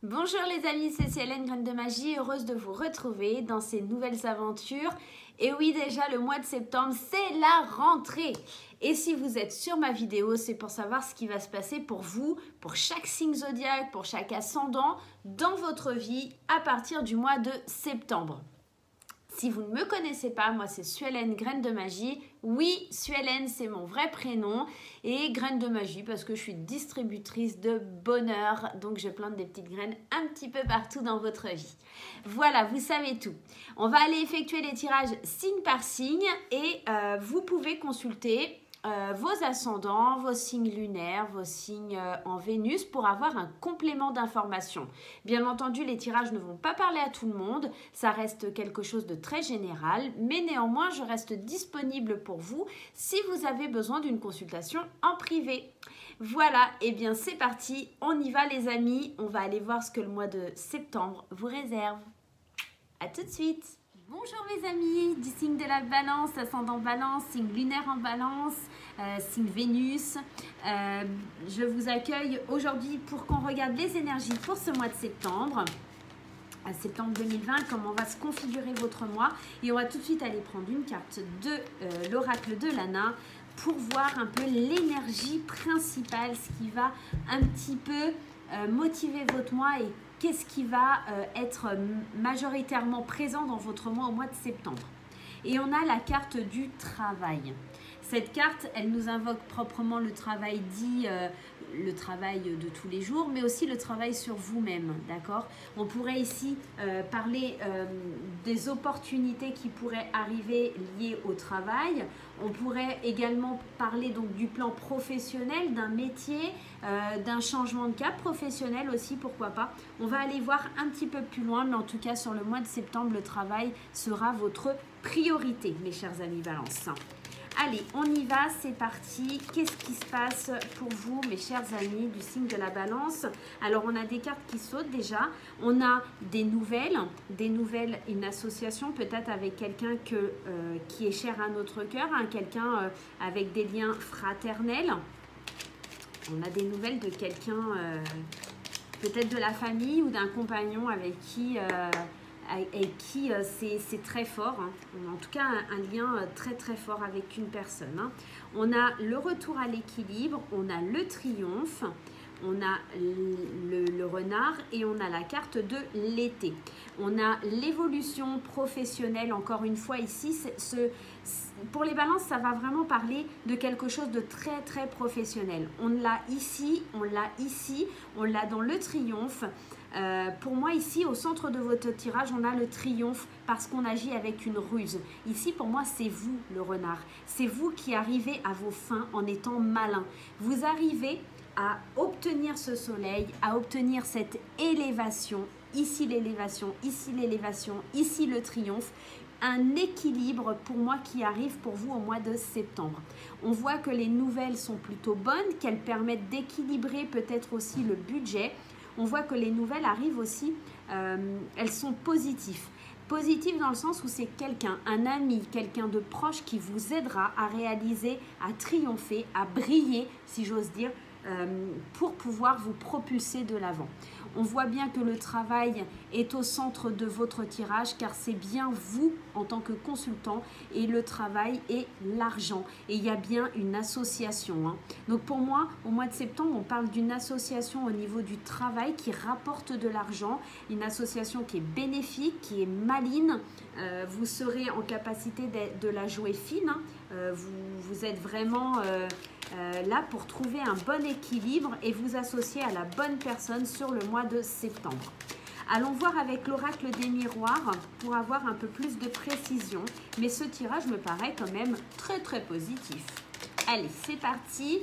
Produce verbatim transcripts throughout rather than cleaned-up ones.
Bonjour les amis, c'est Célène Graine de Magie, heureuse de vous retrouver dans ces nouvelles aventures. Et oui, déjà le mois de septembre, c'est la rentrée. Et si vous êtes sur ma vidéo, c'est pour savoir ce qui va se passer pour vous, pour chaque signe zodiaque, pour chaque ascendant, dans votre vie à partir du mois de septembre. Si vous ne me connaissez pas, moi c'est Suélène Graine de Magie. Oui, Suélène c'est mon vrai prénom et Graine de Magie parce que je suis distributrice de bonheur. Donc je plante des petites graines un petit peu partout dans votre vie. Voilà, vous savez tout. On va aller effectuer les tirages signe par signe et euh, vous pouvez consulter Euh, vos ascendants, vos signes lunaires, vos signes euh, en Vénus pour avoir un complément d'information. Bien entendu, les tirages ne vont pas parler à tout le monde, ça reste quelque chose de très général, mais néanmoins, je reste disponible pour vous si vous avez besoin d'une consultation en privé. Voilà, et eh bien c'est parti, on y va les amis, on va aller voir ce que le mois de septembre vous réserve. À tout de suite. Bonjour mes amis du signe de la balance, ascendant balance, signe lunaire en balance, euh, signe Vénus. Euh, je vous accueille aujourd'hui pour qu'on regarde les énergies pour ce mois de septembre. À septembre deux mille vingt, comment va se configurer votre mois. Et on va tout de suite aller prendre une carte de euh, l'oracle de Lana pour voir un peu l'énergie principale, ce qui va un petit peu euh, motiver votre mois et qu'est-ce qui va euh, être majoritairement présent dans votre mois au mois de septembre. Et on a la carte du travail. Cette carte, elle nous invoque proprement le travail dit, euh, le travail de tous les jours, mais aussi le travail sur vous-même, d'accord? On pourrait ici euh, parler euh, des opportunités qui pourraient arriver liées au travail. On pourrait également parler donc du plan professionnel, d'un métier, euh, d'un changement de cap professionnel aussi, pourquoi pas. On va aller voir un petit peu plus loin, mais en tout cas sur le mois de septembre, le travail sera votre priorité, mes chers amis Balance. Allez, on y va, c'est parti. Qu'est-ce qui se passe pour vous, mes chers amis du signe de la balance? Alors, on a des cartes qui sautent déjà. On a des nouvelles, des nouvelles, une association peut-être avec quelqu'un que, euh, qui est cher à notre cœur, hein, quelqu'un euh, avec des liens fraternels. On a des nouvelles de quelqu'un, euh, peut-être de la famille ou d'un compagnon avec qui... Euh, et qui euh, c'est très fort, hein. En tout cas un, un lien euh, très très fort avec une personne, hein. On a le retour à l'équilibre, on a le triomphe, on a le, le renard et on a la carte de l'été. On a l'évolution professionnelle, encore une fois ici, ce, pour les balances, ça va vraiment parler de quelque chose de très très professionnel. On l'a ici, on l'a ici, on l'a dans le triomphe. Euh, pour moi ici au centre de votre tirage on a le triomphe parce qu'on agit avec une ruse. Ici pour moi c'est vous le renard, c'est vous qui arrivez à vos fins en étant malin. Vous arrivez à obtenir ce soleil, à obtenir cette élévation, ici l'élévation, ici l'élévation, ici le triomphe. Un équilibre pour moi qui arrive pour vous au mois de septembre. On voit que les nouvelles sont plutôt bonnes, qu'elles permettent d'équilibrer peut-être aussi le budget. On voit que les nouvelles arrivent aussi, euh, elles sont positives. Positives dans le sens où c'est quelqu'un, un ami, quelqu'un de proche qui vous aidera à réaliser, à triompher, à briller, si j'ose dire, euh, pour pouvoir vous propulser de l'avant. On voit bien que le travail est au centre de votre tirage car c'est bien vous en tant que consultant et le travail est l'argent. Et il y a bien une association, hein. Donc pour moi, au mois de septembre, on parle d'une association au niveau du travail qui rapporte de l'argent, une association qui est bénéfique, qui est maligne. Euh, vous serez en capacité de, de la jouer fine, hein. Euh, vous, vous êtes vraiment... Euh, Euh, là pour trouver un bon équilibre et vous associer à la bonne personne sur le mois de septembre. Allons voir avec l'oracle des miroirs pour avoir un peu plus de précision, mais ce tirage me paraît quand même très très positif. Allez, c'est parti.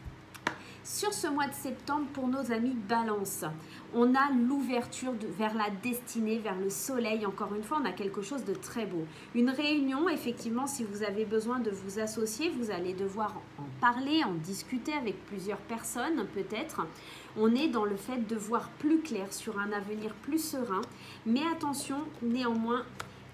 Sur ce mois de septembre, pour nos amis Balance, on a l'ouverture vers la destinée, vers le soleil. Encore une fois, on a quelque chose de très beau. Une réunion, effectivement, si vous avez besoin de vous associer, vous allez devoir en parler, en discuter avec plusieurs personnes, peut-être. On est dans le fait de voir plus clair sur un avenir plus serein. Mais attention, néanmoins,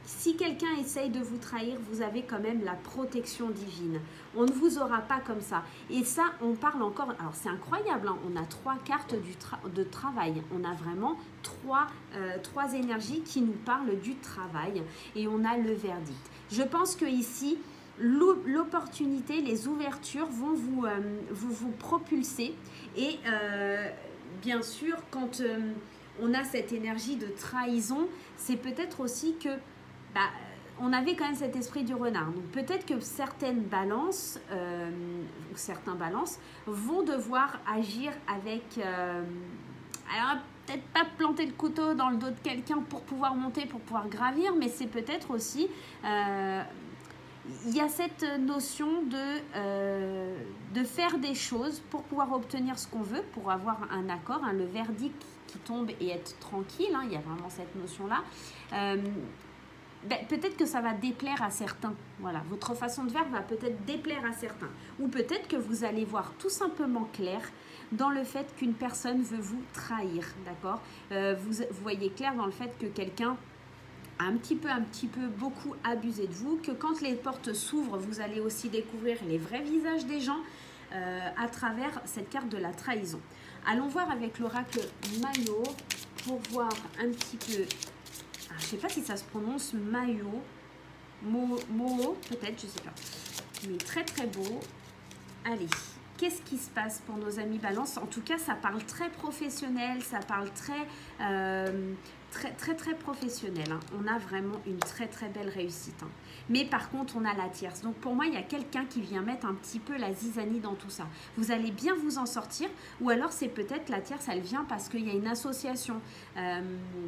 si quelqu'un essaye de vous trahir, vous avez quand même la protection divine. On ne vous aura pas comme ça. Et ça, on parle encore... Alors, c'est incroyable, hein, on a trois cartes du tra de travail. On a vraiment trois, euh, trois énergies qui nous parlent du travail. Et on a le verdict. Je pense que ici, l'opportunité, les ouvertures vont vous, euh, vous, vous propulser. Et euh, bien sûr, quand euh, on a cette énergie de trahison, c'est peut-être aussi que... Bah, on avait quand même cet esprit du renard. Donc peut-être que certaines balances, euh, ou certains balances, vont devoir agir avec... Euh, alors peut-être pas planter le couteau dans le dos de quelqu'un pour pouvoir monter, pour pouvoir gravir, mais c'est peut-être aussi... Euh, il y a cette notion de, euh, de faire des choses pour pouvoir obtenir ce qu'on veut, pour avoir un accord, hein, le verdict qui tombe et être tranquille. Hein, il y a vraiment cette notion-là. Euh, Ben, peut-être que ça va déplaire à certains. Voilà, votre façon de faire va peut-être déplaire à certains. Ou peut-être que vous allez voir tout simplement clair dans le fait qu'une personne veut vous trahir, d'accord euh, vous, vous voyez clair dans le fait que quelqu'un a un petit peu, un petit peu, beaucoup abusé de vous, que quand les portes s'ouvrent, vous allez aussi découvrir les vrais visages des gens euh, à travers cette carte de la trahison. Allons voir avec l'oracle Mayo pour voir un petit peu... Je ne sais pas si ça se prononce Mayo, Mo, Mo peut-être, je ne sais pas. Mais très très beau. Allez, qu'est-ce qui se passe pour nos amis Balance? En tout cas, ça parle très professionnel, ça parle très, euh, très, très, très professionnel. Hein. On a vraiment une très très belle réussite. Hein. Mais par contre, on a la tierce. Donc pour moi, il y a quelqu'un qui vient mettre un petit peu la zizanie dans tout ça. Vous allez bien vous en sortir. Ou alors, c'est peut-être la tierce, elle vient parce qu'il y a une association. Euh,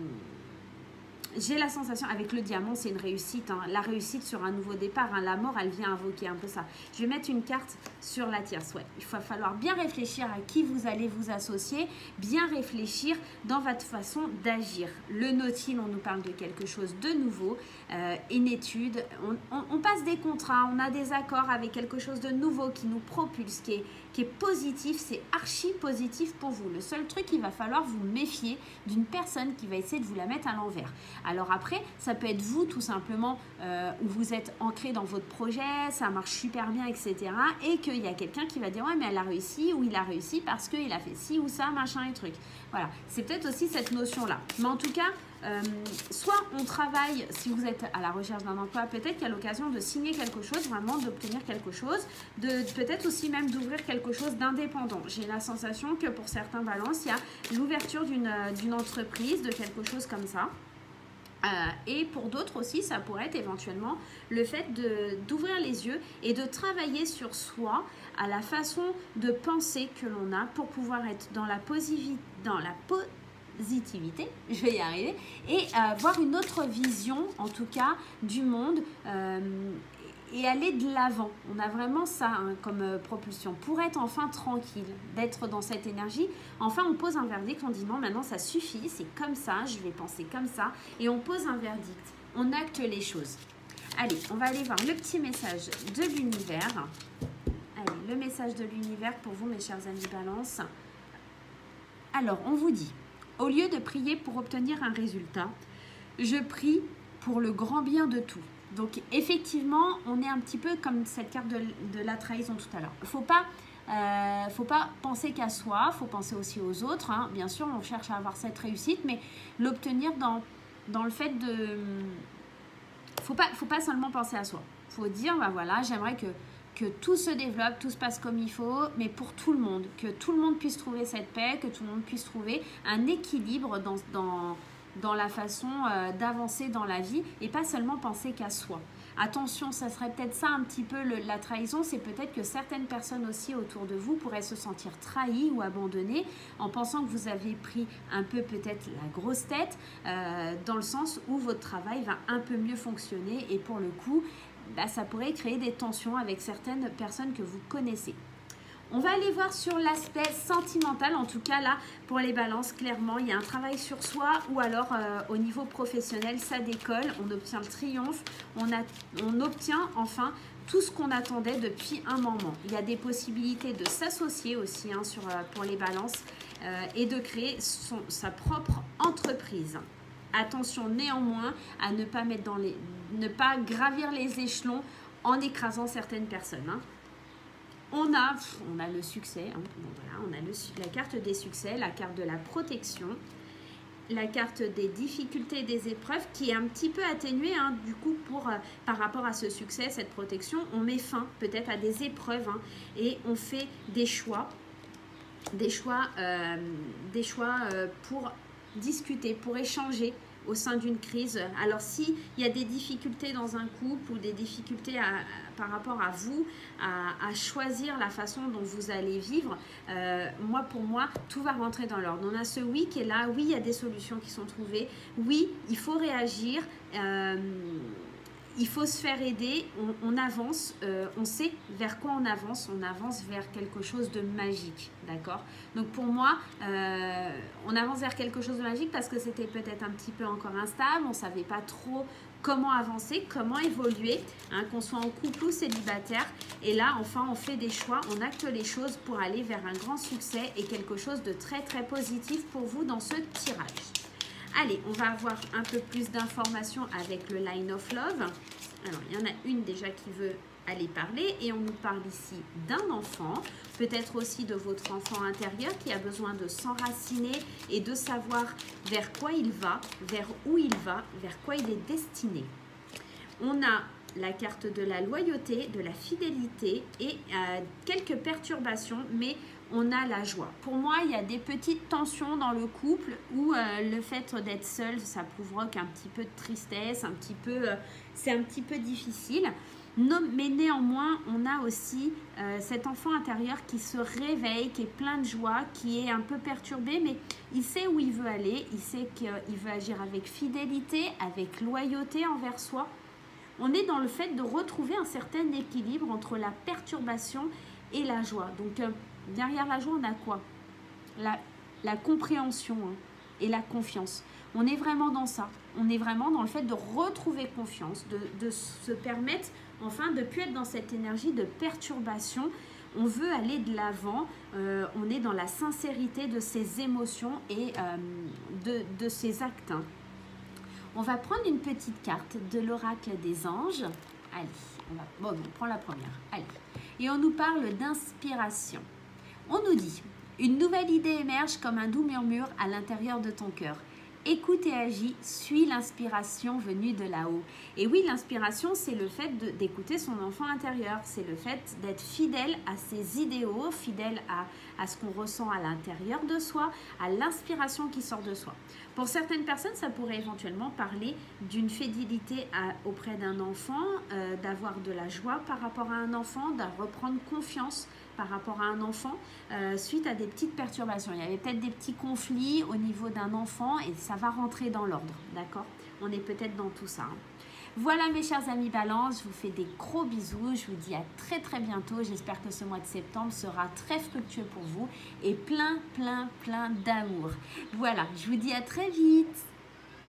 J'ai la sensation, avec le diamant, c'est une réussite. Hein. La réussite sur un nouveau départ. Hein. La mort, elle vient invoquer un peu ça. Je vais mettre une carte sur la tierce. Ouais. Il va falloir bien réfléchir à qui vous allez vous associer. Bien réfléchir dans votre façon d'agir. Le Nautile, on nous parle de quelque chose de nouveau. Euh, une étude. On, on, on passe des contrats. On a des accords avec quelque chose de nouveau qui nous propulse, qui est, qui est positif. C'est archi positif pour vous. Le seul truc, il va falloir vous méfier d'une personne qui va essayer de vous la mettre à l'envers. Alors après, ça peut être vous tout simplement euh, où vous êtes ancré dans votre projet, ça marche super bien, et cetera. Et qu'il y a quelqu'un qui va dire « Ouais, mais elle a réussi » ou « Il a réussi parce qu'il a fait ci ou ça, machin et truc. » Voilà, c'est peut-être aussi cette notion-là. Mais en tout cas, euh, soit on travaille, si vous êtes à la recherche d'un emploi, peut-être qu'il y a l'occasion de signer quelque chose, vraiment d'obtenir quelque chose, de peut-être aussi même d'ouvrir quelque chose d'indépendant. J'ai la sensation que pour certains balances, il y a l'ouverture d'une d'une entreprise, de quelque chose comme ça. Euh, et pour d'autres aussi, ça pourrait être éventuellement le fait d'ouvrir les yeux et de travailler sur soi à la façon de penser que l'on a pour pouvoir être dans la, dans la positivité, je vais y arriver, et euh, voir une autre vision, en tout cas, du monde euh, et aller de l'avant. On a vraiment ça hein, comme euh, propulsion pour être enfin tranquille, d'être dans cette énergie. Enfin, on pose un verdict, on dit non, maintenant ça suffit, c'est comme ça, je vais penser comme ça. Et on pose un verdict, on acte les choses. Allez, on va aller voir le petit message de l'univers. Allez, le message de l'univers pour vous, mes chers amis Balance. Alors, on vous dit, au lieu de prier pour obtenir un résultat, je prie pour le grand bien de tout. Donc effectivement, on est un petit peu comme cette carte de, de la trahison tout à l'heure. Il ne faut pas, euh, faut pas penser qu'à soi, il faut penser aussi aux autres. Hein. Bien sûr, on cherche à avoir cette réussite, mais l'obtenir dans, dans le fait de... Il faut pas, faut pas seulement penser à soi. Il faut dire, bah voilà, j'aimerais que, que tout se développe, tout se passe comme il faut, mais pour tout le monde. Que tout le monde puisse trouver cette paix, que tout le monde puisse trouver un équilibre dans... dans dans la façon euh, d'avancer dans la vie et pas seulement penser qu'à soi. Attention, ça serait peut-être ça un petit peu le, la trahison, c'est peut-être que certaines personnes aussi autour de vous pourraient se sentir trahies ou abandonnées en pensant que vous avez pris un peu peut-être la grosse tête euh, dans le sens où votre travail va un peu mieux fonctionner et pour le coup, bah, ça pourrait créer des tensions avec certaines personnes que vous connaissez. On va aller voir sur l'aspect sentimental, en tout cas là, pour les balances, clairement, il y a un travail sur soi ou alors euh, au niveau professionnel, ça décolle, on obtient le triomphe, on, a, on obtient enfin tout ce qu'on attendait depuis un moment. Il y a des possibilités de s'associer aussi hein, sur, euh, pour les balances euh, et de créer son, sa propre entreprise. Attention néanmoins à ne pas, mettre dans les, ne pas gravir les échelons en écrasant certaines personnes. Hein. On a, on a le succès, hein. Bon, voilà, on a le, la carte des succès, la carte de la protection, la carte des difficultés et des épreuves qui est un petit peu atténuée, hein, du coup, pour, euh, par rapport à ce succès, cette protection, on met fin peut-être à des épreuves, hein, et on fait des choix, des choix, euh, des choix euh, pour discuter, pour échanger au sein d'une crise. Alors s'il y a des difficultés dans un couple ou des difficultés à, à, par rapport à vous, à, à choisir la façon dont vous allez vivre, euh, moi pour moi, tout va rentrer dans l'ordre. On a ce oui qui est là, oui il y a des solutions qui sont trouvées, oui il faut réagir, euh, il faut se faire aider, on, on avance, euh, on sait vers quoi on avance, on avance vers quelque chose de magique, d'accord? Donc pour moi, euh, on avance vers quelque chose de magique parce que c'était peut-être un petit peu encore instable, on ne savait pas trop comment avancer, comment évoluer, hein, qu'on soit en couple ou célibataire. Et là, enfin, on fait des choix, on acte les choses pour aller vers un grand succès et quelque chose de très très positif pour vous dans ce tirage. Allez, on va avoir un peu plus d'informations avec le Line of Love. Alors, il y en a une déjà qui veut aller parler et on nous parle ici d'un enfant, peut-être aussi de votre enfant intérieur qui a besoin de s'enraciner et de savoir vers quoi il va, vers où il va, vers quoi il est destiné. On a la carte de la loyauté, de la fidélité et euh, quelques perturbations, mais on a la joie. Pour moi, il y a des petites tensions dans le couple où euh, le fait d'être seul, ça provoque un petit peu de tristesse, un petit peu, euh, c'est un petit peu difficile. Non, mais néanmoins, on a aussi euh, cet enfant intérieur qui se réveille, qui est plein de joie, qui est un peu perturbé, mais il sait où il veut aller, il sait qu'il veut agir avec fidélité, avec loyauté envers soi. On est dans le fait de retrouver un certain équilibre entre la perturbation et la joie. Donc, euh, derrière la joie, on a quoi? La, la compréhension, hein, et la confiance. On est vraiment dans ça. On est vraiment dans le fait de retrouver confiance, de, de se permettre, enfin, de ne plus être dans cette énergie de perturbation. On veut aller de l'avant. Euh, on est dans la sincérité de ses émotions et euh, de, de ses actes. Hein. On va prendre une petite carte de l'oracle des anges. Allez, on va, bon, on prend la première. Allez. Et on nous parle d'inspiration. On nous dit, une nouvelle idée émerge comme un doux murmure à l'intérieur de ton cœur. Écoute et agis, suis l'inspiration venue de là-haut. Et oui, l'inspiration, c'est le fait d'écouter son enfant intérieur. C'est le fait d'être fidèle à ses idéaux, fidèle à, à ce qu'on ressent à l'intérieur de soi, à l'inspiration qui sort de soi. Pour certaines personnes, ça pourrait éventuellement parler d'une fidélité à, auprès d'un enfant, euh, d'avoir de la joie par rapport à un enfant, de reprendre confiance par rapport à un enfant euh, suite à des petites perturbations. Il y avait peut-être des petits conflits au niveau d'un enfant et ça va rentrer dans l'ordre, d'accord? On est peut-être dans tout ça. Hein. Voilà mes chers amis Balance, je vous fais des gros bisous, je vous dis à très très bientôt. J'espère que ce mois de septembre sera très fructueux pour vous et plein plein plein d'amour. Voilà, je vous dis à très vite.